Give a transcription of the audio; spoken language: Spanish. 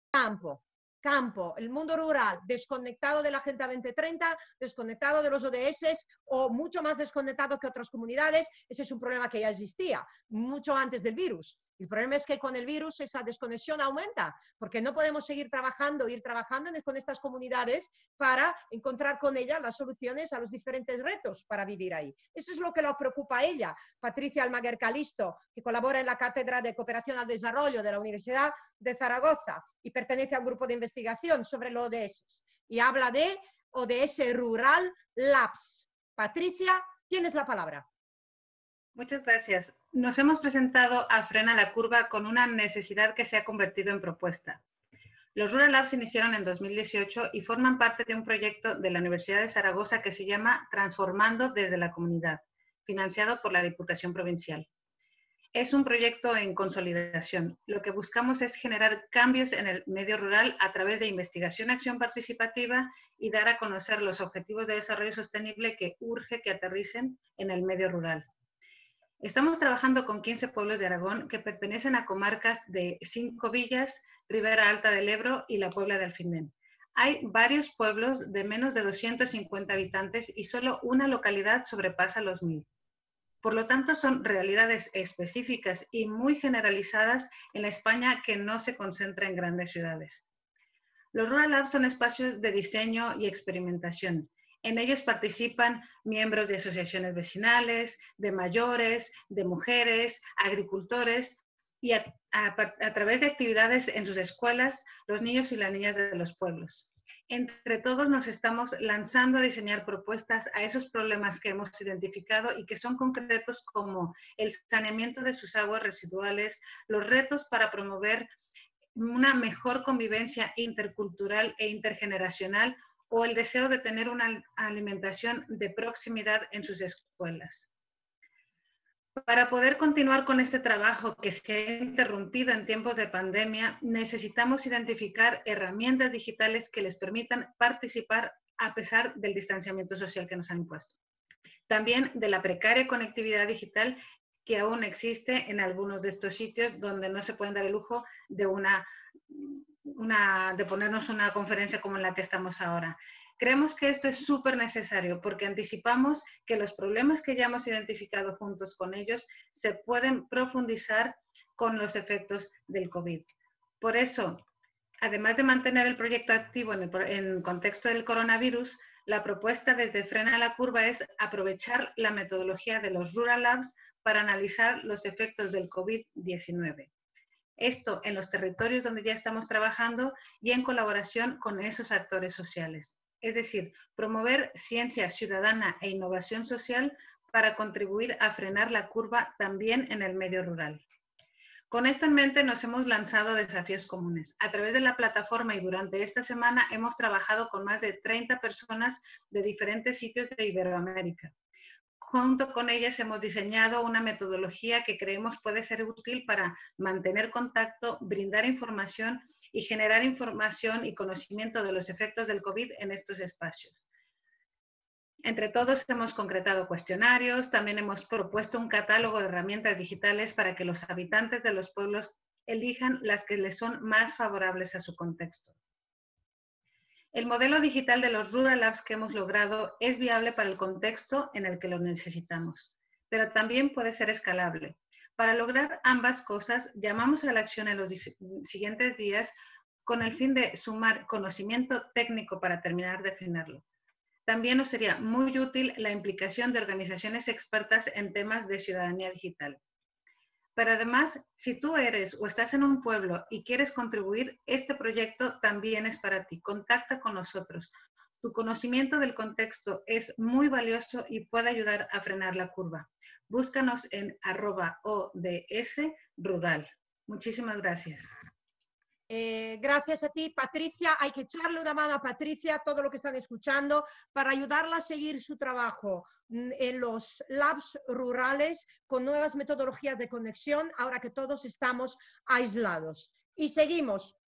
campo, el mundo rural, desconectado de la Agenda 2030, desconectado de los ODS o mucho más desconectado que otras comunidades. Ese es un problema que ya existía mucho antes del virus. El problema es que con el virus esa desconexión aumenta, porque no podemos seguir trabajando, ir trabajando con estas comunidades para encontrar con ellas las soluciones a los diferentes retos para vivir ahí. Eso es lo que le preocupa a ella. Patricia Almaguer Calisto, que colabora en la Cátedra de Cooperación al Desarrollo de la Universidad de Zaragoza y pertenece a un grupo de investigación sobre los ODS y habla de ODS Rural Labs. Patricia, tienes la palabra. Muchas gracias. Nos hemos presentado a Frena la Curva con una necesidad que se ha convertido en propuesta. Los Rural Labs se iniciaron en 2018 y forman parte de un proyecto de la Universidad de Zaragoza que se llama Transformando desde la Comunidad, financiado por la Diputación Provincial. Es un proyecto en consolidación. Lo que buscamos es generar cambios en el medio rural a través de investigación y acción participativa y dar a conocer los objetivos de desarrollo sostenible que urge que aterricen en el medio rural. Estamos trabajando con 15 pueblos de Aragón que pertenecen a comarcas de 5 villas, Ribera Alta del Ebro y la Puebla de Alfindén. Hay varios pueblos de menos de 250 habitantes y solo una localidad sobrepasa los 1000. Por lo tanto, son realidades específicas y muy generalizadas en la España que no se concentra en grandes ciudades. Los Rural Labs son espacios de diseño y experimentación. En ellos participan miembros de asociaciones vecinales, de mayores, de mujeres, agricultores y a través de actividades en sus escuelas, los niños y las niñas de los pueblos. Entre todos nos estamos lanzando a diseñar propuestas a esos problemas que hemos identificado y que son concretos como el saneamiento de sus aguas residuales, los retos para promover una mejor convivencia intercultural e intergeneracional o el deseo de tener una alimentación de proximidad en sus escuelas. Para poder continuar con este trabajo que se ha interrumpido en tiempos de pandemia, necesitamos identificar herramientas digitales que les permitan participar a pesar del distanciamiento social que nos han impuesto. También de la precaria conectividad digital que aún existe en algunos de estos sitios donde no se pueden dar el lujo de de ponernos una conferencia como en la que estamos ahora. Creemos que esto es súper necesario porque anticipamos que los problemas que ya hemos identificado juntos con ellos se pueden profundizar con los efectos del COVID. Por eso, además de mantener el proyecto activo en el contexto del coronavirus, la propuesta desde Frena la Curva es aprovechar la metodología de los Rural Labs para analizar los efectos del COVID-19. Esto en los territorios donde ya estamos trabajando y en colaboración con esos actores sociales. Es decir, promover ciencia ciudadana e innovación social para contribuir a frenar la curva también en el medio rural. Con esto en mente nos hemos lanzado a desafíos comunes. A través de la plataforma y durante esta semana hemos trabajado con más de 30 personas de diferentes sitios de Iberoamérica. Junto con ellas hemos diseñado una metodología que creemos puede ser útil para mantener contacto, brindar información y generar información y conocimiento de los efectos del COVID en estos espacios. Entre todos hemos concretado cuestionarios, también hemos propuesto un catálogo de herramientas digitales para que los habitantes de los pueblos elijan las que les son más favorables a su contexto. El modelo digital de los Rural Labs que hemos logrado es viable para el contexto en el que lo necesitamos, pero también puede ser escalable. Para lograr ambas cosas, llamamos a la acción en los siguientes días con el fin de sumar conocimiento técnico para terminar de afinarlo. También nos sería muy útil la implicación de organizaciones expertas en temas de ciudadanía digital. Pero además, si tú eres o estás en un pueblo y quieres contribuir, este proyecto también es para ti. Contacta con nosotros. Tu conocimiento del contexto es muy valioso y puede ayudar a frenar la curva. Búscanos en @odsrural. Muchísimas gracias. Gracias a ti, Patricia. Hay que echarle una mano a Patricia, todo lo que están escuchando, para ayudarla a seguir su trabajo en los labs rurales con nuevas metodologías de conexión, ahora que todos estamos aislados. Y seguimos.